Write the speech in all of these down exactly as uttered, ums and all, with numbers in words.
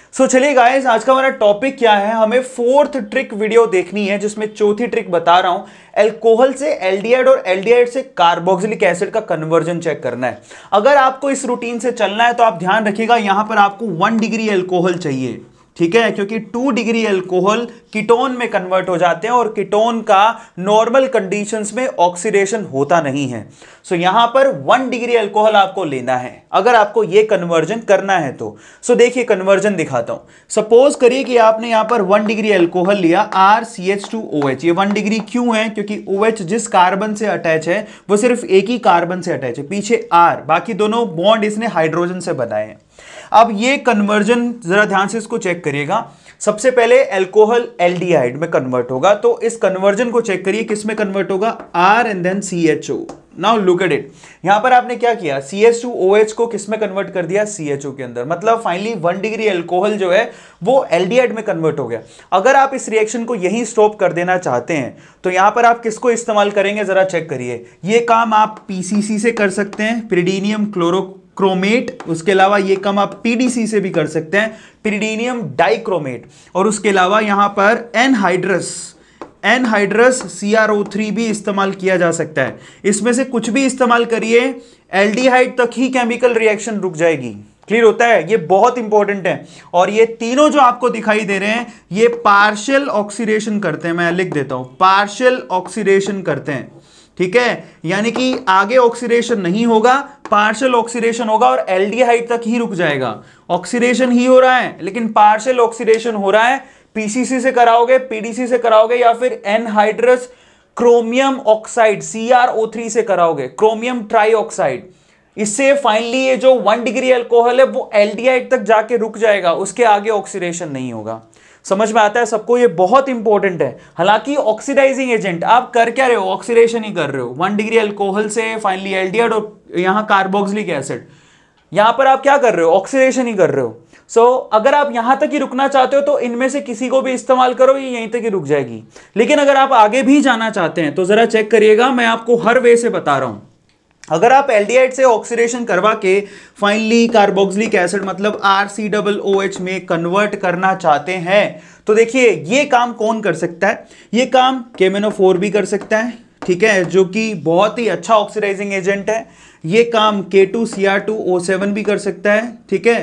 सो so, चलिए guys, आज का हमारा टॉपिक क्या है, हमें फोर्थ ट्रिक वीडियो देखनी है जिसमें चौथी ट्रिक बता रहा हूं, अल्कोहल से एल्डिहाइड और एल्डिहाइड से कार्बोक्सिलिक एसिड का कन्वर्जन चेक करना है। अगर आपको इस रूटीन से चलना है तो आप ध्यान रखिएगा, यहां पर आपको वन डिग्री अल्कोहल चाहिए, ठीक है, क्योंकि टू डिग्री अल्कोहल कीटोन में कन्वर्ट हो जाते हैं और कीटोन का नॉर्मल कंडीशंस में ऑक्सीडेशन होता नहीं है। सो so, यहां पर वन डिग्री अल्कोहल आपको लेना है अगर आपको यह कन्वर्जन करना है तो। सो so, देखिए कन्वर्जन दिखाता हूं। सपोज करिए कि आपने यहां पर वन डिग्री अल्कोहल लिया R C H two O H. ये वन डिग्री क्यों है? क्योंकि OH जिस कार्बन से अटैच है वो सिर्फ एक ही कार्बन से अटैच है, पीछे आर, बाकी दोनों बॉन्ड इसने हाइड्रोजन से बनाए हैं। अब ये कन्वर्जन जरा ध्यान से इसको चेक करिएगा। सबसे पहले अल्कोहल एल्डिहाइड में कन्वर्ट होगा, तो इस कन्वर्जन को चेक करिए, किस में कन्वर्ट होगा? R and then C H O. Now look at it, यहां पर आपने क्या किया, C H two O H को किस में कन्वर्ट कर दिया? सी एच ओ के अंदर। मतलब फाइनली वन डिग्री अल्कोहल जो है वो एल्डिहाइड में कन्वर्ट हो गया। अगर आप इस रिएक्शन को यहीं स्टॉप कर देना चाहते हैं तो यहां पर आप किसको इस्तेमाल करेंगे, जरा चेक करिए। ये काम आप पीसीसी से कर सकते हैं, पिरिडीनियम क्लोरो क्रोमेट। उसके अलावा ये काम आप पीडीसी से भी कर सकते हैं, पिरिडीनियम डाइक्रोमेट। और उसके अलावा यहां पर anhydrous anhydrous C R O three भी इस्तेमाल किया जा सकता है। इसमें से कुछ भी इस्तेमाल करिए, एल्डिहाइड तक ही केमिकल रिएक्शन रुक जाएगी। क्लियर होता है? ये बहुत इंपॉर्टेंट है। और ये तीनों जो आपको दिखाई दे रहे हैं ये पार्शियल ऑक्सीडेशन करते हैं। मैं लिख देता हूं, पार्शियल ऑक्सीडेशन करते हैं, ठीक है, यानी कि आगे ऑक्सीडेशन नहीं होगा, पार्शियल ऑक्सीडेशन होगा और एल्डिहाइड तक ही रुक जाएगा। ऑक्सीडेशन ही हो रहा है लेकिन पार्शियल ऑक्सीडेशन हो रहा है। पीसीसी से कराओगे, पीडीसी से कराओगे, या फिर anhydrous chromium oxide C R O three से कराओगे, क्रोमियम ट्राईऑक्साइड। इससे फाइनली ये जो वन डिग्री अल्कोहल है वो एल्डिहाइड तक जाके रुक जाएगा, उसके आगे ऑक्सीडेशन नहीं होगा। समझ में आता है सबको? ये बहुत इंपॉर्टेंट है। हालांकि ऑक्सीडाइजिंग एजेंट आप कर क्या रहे हो? ऑक्सीडेशन ही कर रहे हो। वन डिग्री अल्कोहल से फाइनली एल्डिहाइड और यहां कार्बोक्सिलिक एसिड, यहां पर आप क्या कर रहे हो? ऑक्सीडेशन ही कर रहे हो। सो so, अगर आप यहां तक ही रुकना चाहते हो तो इनमें से किसी को भी इस्तेमाल करो, ये यहीं तक ही रुक जाएगी। लेकिन अगर आप आगे भी जाना चाहते हैं तो जरा चेक करिएगा, मैं आपको हर वे से बता रहा हूं। अगर आप एल्डिहाइड से ऑक्सीडेशन करवा के फाइनली कार्बोक्सिलिक एसिड मतलब R C double O H में कन्वर्ट करना चाहते हैं तो देखिए ये काम कौन कर सकता है? ये काम के एम एन ओ फोर भी कर सकता है, ठीक है, जो कि बहुत ही अच्छा ऑक्सीडाइजिंग एजेंट है। ये काम K two C R two O seven भी कर सकता है, ठीक है,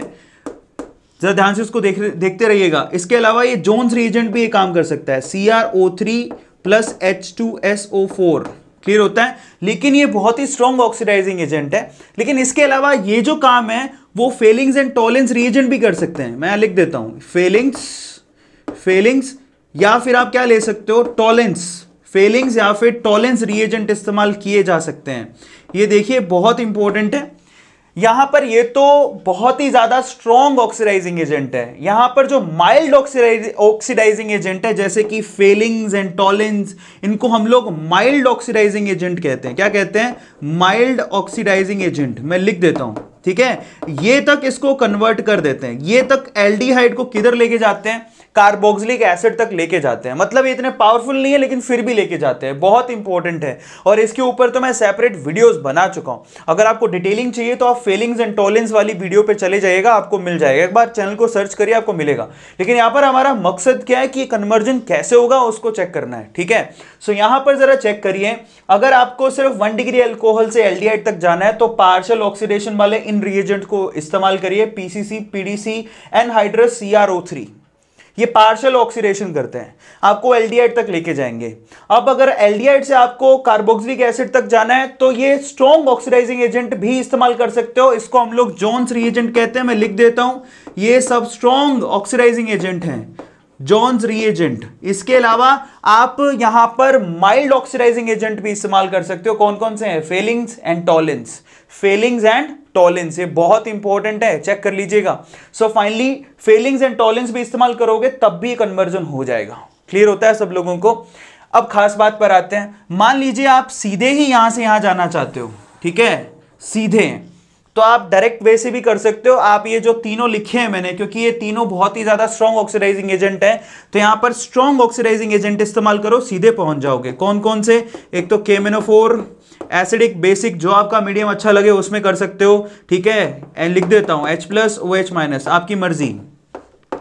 जरा ध्यान से उसको देख देखते रहिएगा। इसके अलावा ये जोन्स रिएजेंट भी ये काम कर सकता है, C R O three plus H two S O four. Clear होता है? लेकिन ये बहुत ही स्ट्रॉन्ग ऑक्सीडाइजिंग एजेंट है। लेकिन इसके अलावा ये जो काम है वो फेलिंग्स एंड टॉलेंस रिएजेंट भी कर सकते हैं। मैं लिख देता हूं, फेलिंग्स फेलिंग्स या फिर आप क्या ले सकते हो, टॉलेंस। फेलिंग्स या फिर टॉलेंस रिएजेंट इस्तेमाल किए जा सकते हैं। ये देखिए बहुत इंपॉर्टेंट है। यहां पर ये तो बहुत ही ज्यादा स्ट्रॉन्ग ऑक्सीडाइजिंग एजेंट है। यहां पर जो माइल्ड ऑक्सीडाइजिंग एजेंट है जैसे कि फेलिंग्स एंड टॉलेंस, इनको हम लोग माइल्ड ऑक्सीडाइजिंग एजेंट कहते हैं। क्या कहते हैं? Mild oxidising agent. मैं लिख देता हूं, ठीक है। ये तक इसको कन्वर्ट कर देते हैं, ये तक एल्डिहाइड को किधर लेके जाते हैं? कार्बोक्सिलिक एसिड तक लेके जाते हैं। मतलब ये इतने पावरफुल नहीं है लेकिन फिर भी लेके जाते हैं। बहुत इंपॉर्टेंट है और इसके ऊपर तो मैं सेपरेट वीडियोस बना चुका हूं। अगर आपको डिटेलिंग चाहिए तो आप फेलिंग्स एंड टॉलेंस वाली वीडियो पे चले जाइएगा, आपको मिल जाएगा। एक बार चैनल को सर्च करिए, आपको मिलेगा। लेकिन यहां पर हमारा मकसद क्या है कि कन्वर्जन कैसे होगा उसको चेक करना है, ठीक है। सो यहां पर जरा चेक करिए, अगर आपको सिर्फ वन डिग्री अल्कोहल से एल्डिहाइड तक जाना है तो पार्शियल ऑक्सीडेशन वाले इन रिएजेंट को इस्तेमाल करिए, PCC, PDC, anhydrous C R O three. ये पार्शियल ऑक्सीडेशन करते हैं, आपको एल्डिहाइड तक लेके जाएंगे। अब अगर एल्डिहाइड से आपको कार्बोक्सिलिक एसिड तक जाना है तो ये स्ट्रॉन्ग ऑक्सीडाइजिंग एजेंट भी इस्तेमाल कर सकते हो। इसको हम लोग जोन्स रिएजेंट कहते हैं। मैं लिख देता हूं, ये सब स्ट्रॉन्ग ऑक्सीडाइजिंग एजेंट हैं, जोन्स रिएजेंट। इसके अलावा आप यहां पर माइल्ड ऑक्सीडाइजिंग एजेंट भी इस्तेमाल कर सकते हो। कौन कौन से हैं? Fehling's and Tollens. Fehling's and Tollens, ये बहुत इंपॉर्टेंट है, चेक कर लीजिएगा। So finally Fehling's and Tollens भी इस्तेमाल करोगे तब भी कन्वर्जन हो जाएगा। क्लियर होता है सब लोगों को? अब खास बात पर आते हैं। मान लीजिए आप सीधे ही यहां से यहां जाना चाहते हो, ठीक है, सीधे, तो आप डायरेक्ट वे से भी कर सकते हो। आप ये जो तीनों लिखे हैं मैंने, क्योंकि ये तीनों बहुत ही ज्यादा स्ट्रॉन्ग ऑक्सीडाइजिंग एजेंट है, तो यहां पर स्ट्रॉन्ग ऑक्सीडाइजिंग एजेंट इस्तेमाल करो, सीधे पहुंच जाओगे। कौन कौन से? एक तो K M N O four, acidic, basic, जो आपका मीडियम अच्छा लगे उसमें कर सकते हो, ठीक है। एंड लिख देता हूं H plus O H minus, आपकी मर्जी।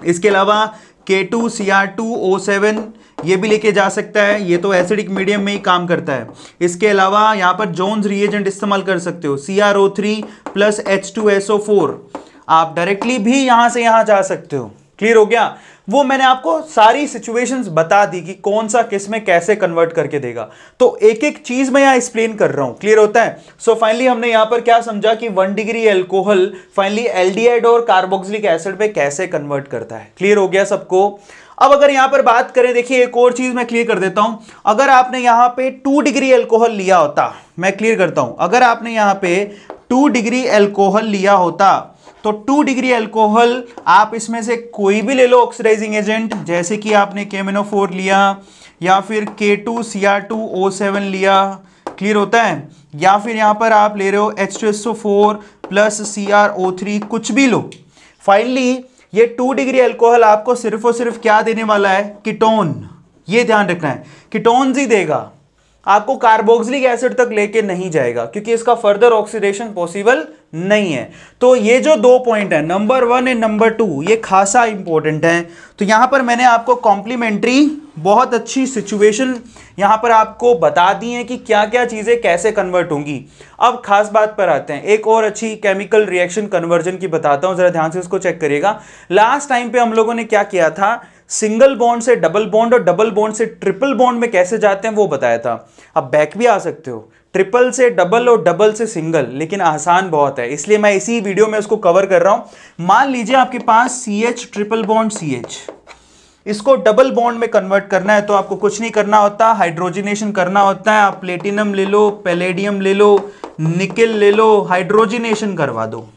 इसके अलावा K two C R two O seven ये भी लेके जा सकता है, ये तो एसिडिक मीडियम में ही काम करता है। इसके अलावा यहाँ पर जोन्स रिएजेंट इस्तेमाल कर सकते हो, C R O three plus H two S O four, आप डायरेक्टली भी यहां से यहां जा सकते हो। क्लियर हो गया? वो मैंने आपको सारी सिचुएशंस बता दी कि कौन सा किस में कैसे कन्वर्ट करके देगा, तो एक एक चीज मैं यहां एक्सप्लेन कर रहा हूं। क्लियर होता है? सो so फाइनली हमने यहां पर क्या समझा कि one degree alcohol finally aldehyde और कार्बोक्सिलिक एसिड पे कैसे कन्वर्ट करता है। क्लियर हो गया सबको? अब अगर यहां पर बात करें, देखिए एक और चीज मैं क्लियर कर देता हूं। अगर आपने यहां पे टू डिग्री एल्कोहल लिया होता, मैं क्लियर करता हूं, अगर आपने यहां पे टू डिग्री एल्कोहल लिया होता तो टू डिग्री एल्कोहल आप इसमें से कोई भी ले लो ऑक्सीडाइजिंग एजेंट, जैसे कि आपने के एम एन ओ फोर लिया या फिर K two C R two O seven लिया। क्लियर होता है? या फिर यहां पर आप ले रहे हो H two S O four plus C R O three, कुछ भी लो। फाइनली ये टू डिग्री एल्कोहल आपको सिर्फ और सिर्फ क्या देने वाला है? कीटोन। ये ध्यान रखना है, कीटोन्स ही देगा, आपको कार्बोक्सिलिक एसिड तक लेके नहीं जाएगा, क्योंकि इसका फर्दर ऑक्सीडेशन पॉसिबल नहीं है। तो ये जो दो पॉइंट है, number one and number two, ये खासा इंपॉर्टेंट है। तो यहां पर मैंने आपको कॉम्प्लीमेंट्री बहुत अच्छी सिचुएशन यहां पर आपको बता दी है कि क्या क्या चीजें कैसे कन्वर्ट होंगी। अब खास बात पर आते हैं, एक और अच्छी केमिकल रिएक्शन कन्वर्जन की बताता हूं, जरा ध्यान से इसको चेक करिएगा। लास्ट टाइम पे हम लोगों ने क्या किया था, सिंगल बॉन्ड से डबल बॉन्ड और डबल बॉन्ड से ट्रिपल बॉन्ड में कैसे जाते हैं वो बताया था। अब बैक भी आ सकते हो, ट्रिपल से डबल और डबल से सिंगल, लेकिन आसान बहुत है, इसलिए मैं इसी वीडियो में उसको कवर कर रहा हूं। मान लीजिए आपके पास C H triple bond C H, इसको डबल बॉन्ड में कन्वर्ट करना है तो आपको कुछ नहीं करना होता, हाइड्रोजिनेशन करना होता है। आप प्लेटिनम ले लो, पैलेडियम ले लो, निकेल ले लो, हाइड्रोजिनेशन करवा दो।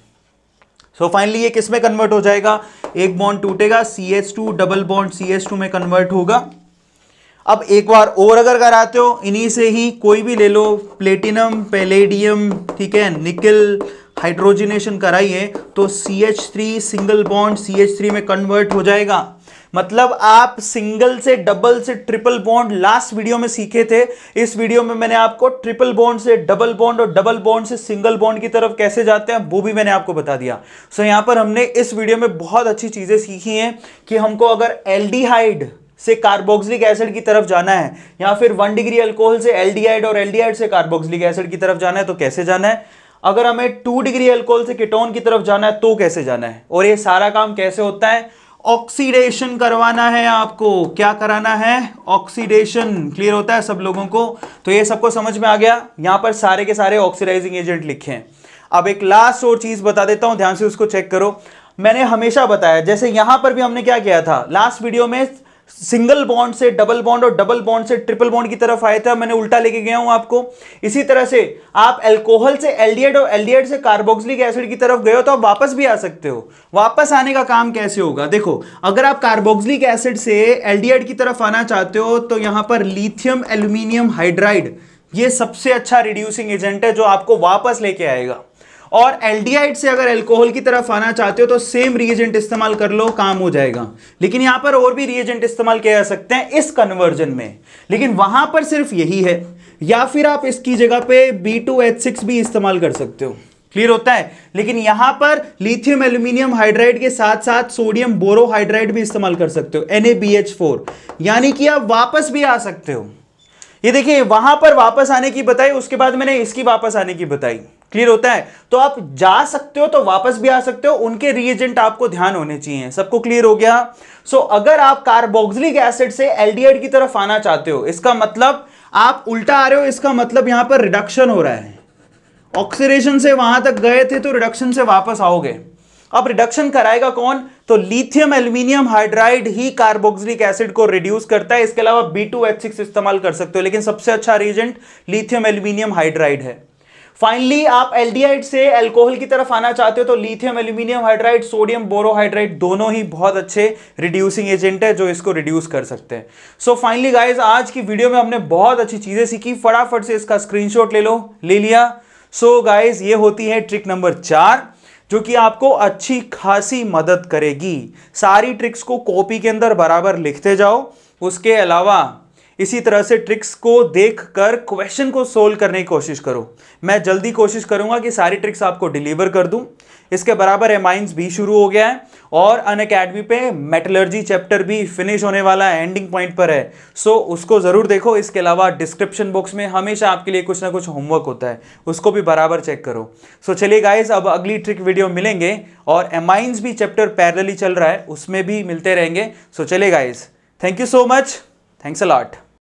सो so फाइनली ये किस में कन्वर्ट हो जाएगा? एक बॉन्ड टूटेगा, C H two double bond C H two में कन्वर्ट होगा। अब एक बार और अगर कराते हो, इन्हीं से ही कोई भी ले लो, प्लेटिनम, पैलेडियम, ठीक है, निकेल, हाइड्रोजिनेशन कराइए तो C H three single bond C H three में कन्वर्ट हो जाएगा। मतलब आप सिंगल से डबल से ट्रिपल बॉन्ड लास्ट वीडियो में सीखे थे, इस वीडियो में मैंने आपको ट्रिपल बॉन्ड से डबल बॉन्ड और डबल बॉन्ड से सिंगल बॉन्ड की तरफ कैसे जाते हैं वो भी मैंने आपको बता दिया। सो यहां पर हमने इस वीडियो में बहुत अच्छी चीजें सीखी हैं कि हमको अगर एल्डिहाइड से कार्बोक्सिलिक एसिड की तरफ जाना है या फिर वन डिग्री अल्कोहल से एल्डिहाइड और एल्डिहाइड से कार्बोक्सिलिक एसिड की तरफ जाना है तो कैसे जाना है, अगर हमें टू डिग्री अल्कोहल से कीटोन की तरफ जाना है तो कैसे जाना है, और ये सारा काम कैसे होता है? ऑक्सीडेशन करवाना है आपको। क्या कराना है? ऑक्सीडेशन। क्लियर होता है सब लोगों को? तो ये सबको समझ में आ गया? यहां पर सारे के सारे ऑक्सीडाइजिंग एजेंट लिखे हैं। अब एक लास्ट और चीज बता देता हूं, ध्यान से उसको चेक करो। मैंने हमेशा बताया, जैसे यहां पर भी हमने क्या किया था, लास्ट वीडियो में सिंगल बॉन्ड से डबल बॉन्ड और डबल बॉन्ड से ट्रिपल बॉन्ड की तरफ आए थे, मैंने उल्टा लेके गया हूं आपको। इसी तरह से आप अल्कोहल से एल्डिहाइड और एल्डिहाइड से कार्बोक्सिलिक एसिड की तरफ गए हो तो आप वापस भी आ सकते हो। वापस आने का काम कैसे होगा? देखो, अगर आप कार्बोक्सिलिक एसिड से एल्डिहाइड की तरफ आना चाहते हो तो यहां पर लिथियम एल्यूमिनियम हाइड्राइड ये सबसे अच्छा रिड्यूसिंग एजेंट है जो आपको वापस लेके आएगा। और एल्डिहाइड से अगर अल्कोहल की तरफ आना चाहते हो तो सेम रिएजेंट इस्तेमाल कर लो, काम हो जाएगा। लेकिन यहां पर और भी रिएजेंट इस्तेमाल किया जा सकते हैं इस कन्वर्जन में, लेकिन वहां पर सिर्फ यही है। या फिर आप इसकी जगह पे बी टू एच सिक्स भी इस्तेमाल कर सकते हो। क्लियर होता है? लेकिन यहां पर लिथियम एल्यूमिनियम हाइड्राइड के साथ साथ सोडियम बोरोहाइड्राइड भी इस्तेमाल कर सकते हो, N A B H four, यानी कि आप वापस भी आ सकते हो। ये देखिए, वहां पर वापस आने की बताई, उसके बाद मैंने इसकी वापस आने की बताई। क्लियर होता है? तो आप जा सकते हो तो वापस भी आ सकते हो, उनके रिएजेंट आपको ध्यान होने चाहिए। सबको क्लियर हो गया? सो so, अगर आप कार्बोक्सिलिक एसिड से एल्डिहाइड की तरफ आना चाहते हो, इसका मतलब आप उल्टा आ रहे हो, इसका मतलब यहां पर रिडक्शन हो रहा है। ऑक्सीडेशन से वहां तक गए थे तो रिडक्शन से वापस आओगे। अब रिडक्शन कराएगा कौन? तो लिथियम एल्यूमिनियम हाइड्राइड ही कार्बोक्सिलिक एसिड को रिड्यूस करता है। इसके अलावा बी टू एच सिक्स इस्तेमाल कर सकते हो, लेकिन सबसे अच्छा रिएजेंट लिथियम एल्यूमिनियम हाइड्राइड है। फाइनली आप एल्डिहाइड से अल्कोहल की तरफ आना चाहते हो तो lithium aluminium hydride, sodium borohydride दोनों ही बहुत अच्छे रिड्यूसिंग एजेंट है जो इसको रिड्यूस कर सकते हैं। सो फाइनली गाइस, आज की वीडियो में हमने बहुत अच्छी चीजें सीखी। फटाफट से इसका स्क्रीनशॉट ले लो, ले लिया। सो गाइस, ये होती है ट्रिक नंबर चार, जो कि आपको अच्छी खासी मदद करेगी। सारी ट्रिक्स को कॉपी के अंदर बराबर लिखते जाओ। उसके अलावा इसी तरह से ट्रिक्स को देखकर क्वेश्चन को सोल्व करने की कोशिश करो। मैं जल्दी कोशिश करूंगा कि सारी ट्रिक्स आपको डिलीवर कर दूं। इसके बराबर एमाइंस भी शुरू हो गया है और अनअकैडमी पे मेटलर्जी चैप्टर भी फिनिश होने वाला है, एंडिंग पॉइंट पर है। सो उसको जरूर देखो। इसके अलावा डिस्क्रिप्शन बॉक्स में हमेशा आपके लिए कुछ ना कुछ होमवर्क होता है, उसको भी बराबर चेक करो। सो चलिए गाइस, अब अगली ट्रिक वीडियो मिलेंगे और एमाइंस भी चैप्टर पैरेलली चल रहा है, उसमें भी मिलते रहेंगे। सो चलिए guys, thank you so much, thanks a lot.